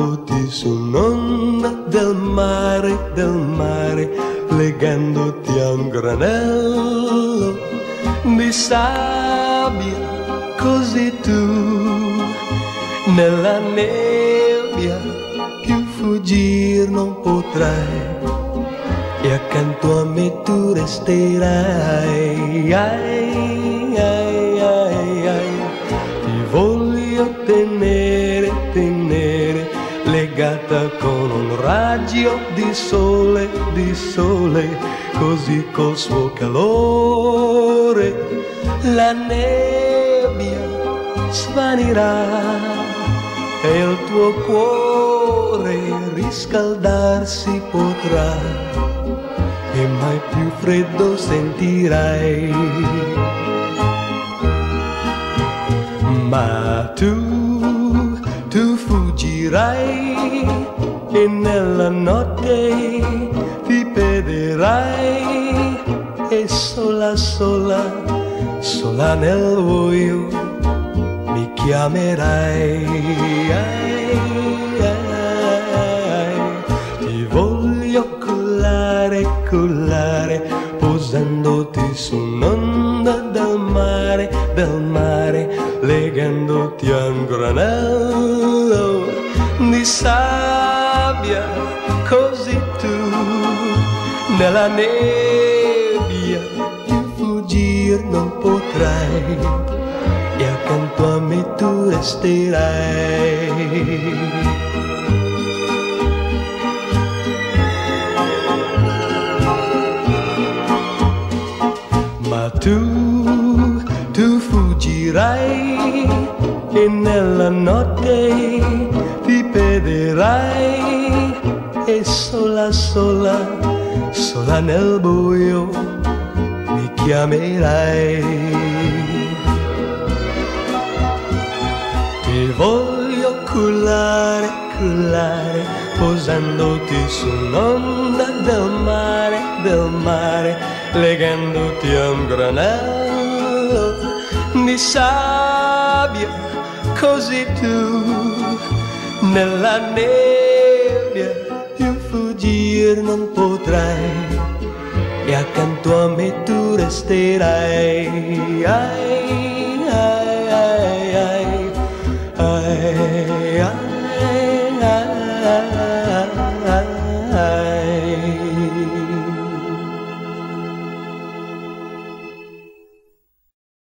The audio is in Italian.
posandoti su un'onda del mare, legandoti a un granello di sabbia, così tu nella nebbia più fuggir non potrai, e accanto a me tu resterai. Ai, ai, ai, ai. Ti voglio tenere, tenere, legata con un raggio di sole, così col suo calore la nebbia svanirà e il tuo cuore riscaldarsi potrà, e mai più freddo sentirai. Ma tu fuggirai e nella notte ti perderai, e sola, sola, sola nel buio mi chiamerai. Ai, ai, ti voglio cullare, cullare, posandoti su un'onda del mare, legandoti a un granello di sabbia, così tu nella nebbia più fuggir non potrai, e accanto a me tu resterai. Ma tu fuggirai e nella notte ti perderai, e sola, sola, sola nel buio mi chiamerai. Ti voglio cullare, cullare, posandoti su un'onda del mare, legandoti a un granello di sabbia, così tu nella nebbia più fuggir non potrai, e accanto a me tu resterai. Ai, ai, ai, ai.